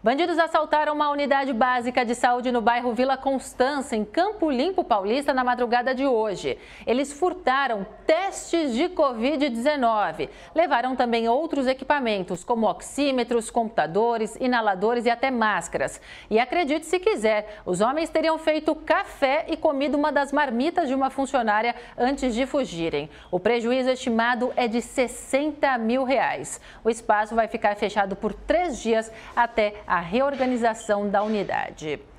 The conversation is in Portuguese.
Bandidos assaltaram uma unidade básica de saúde no bairro Vila Constância, em Campo Limpo Paulista, na madrugada de hoje. Eles furtaram testes de Covid-19. Levaram também outros equipamentos, como oxímetros, computadores, inaladores e até máscaras. E acredite se quiser, os homens teriam feito café e comido uma das marmitas de uma funcionária antes de fugirem. O prejuízo estimado é de R$60 mil. O espaço vai ficar fechado por 3 dias até a reorganização da unidade.